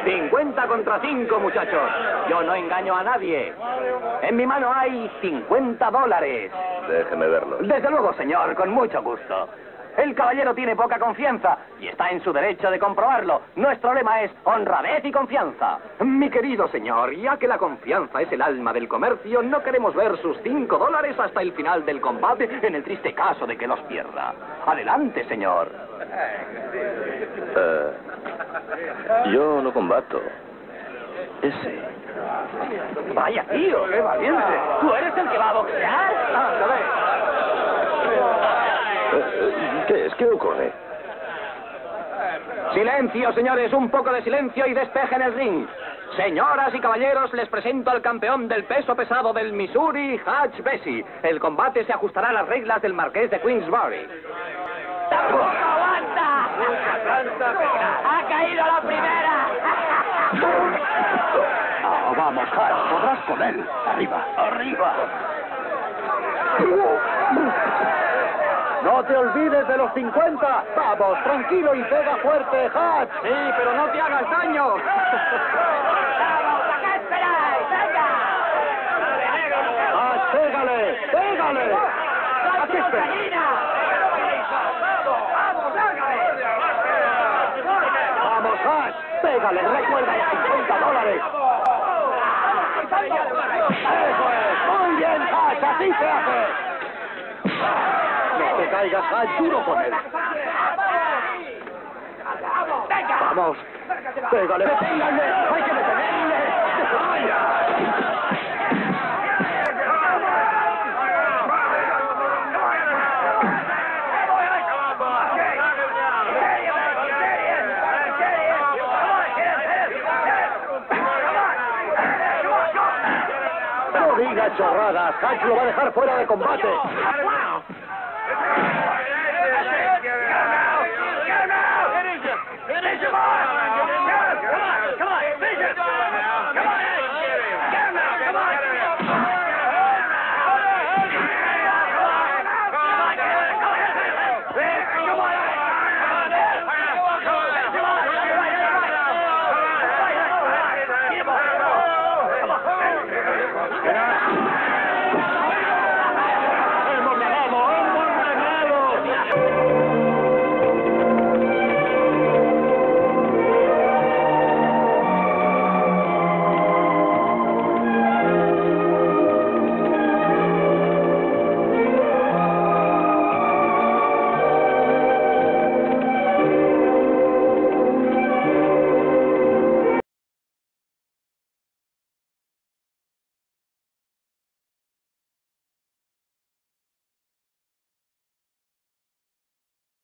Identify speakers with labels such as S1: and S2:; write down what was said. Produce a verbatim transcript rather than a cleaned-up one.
S1: cincuenta contra cinco, muchachos. Yo no engaño a nadie. En mi mano hay cincuenta dólares.
S2: Déjeme verlo.
S1: Desde luego, señor, con mucho gusto. El caballero tiene poca confianza y está en su derecho de comprobarlo. Nuestro lema es honradez y confianza. Mi querido señor, ya que la confianza es el alma del comercio, no queremos ver sus cinco dólares hasta el final del combate en el triste caso de que los pierda. Adelante, señor.
S2: Uh, yo no combato. Ese.
S1: Vaya, tío, qué valiente. ¿Tú eres el que va a boxear? Ah, a ver.
S2: ¿Qué es? ¿Qué ocurre?
S1: Silencio, señores, un poco de silencio y despeje en el ring. Señoras y caballeros, les presento al campeón del peso pesado del Missouri, Hutch Bessie. El combate se ajustará a las reglas del Marqués de Queensbury.
S3: ¡Tampoco aguanta! ¡Ha caído la primera!
S1: Oh, vamos, Hutch, podrás con él. Arriba, arriba. No te olvides de los cincuenta. Vamos, tranquilo y pega fuerte, Hutch. Sí, pero no te hagas daño.
S3: ¡Vamos, ¿a qué esperáis? ¡Venga!
S1: Hutch, pégale, pégale. ¿A qué esperas? Vamos, Hutch, pégale, recuerda los cincuenta dólares. Eso es, muy bien, Hutch, así se hace. No te caigas, Hutch, duro con él. Vamos, pégale, deténganle, hay que detenerle. No diga chorradas, Hutch lo va a dejar fuera de combate.
S3: ¡Finish him!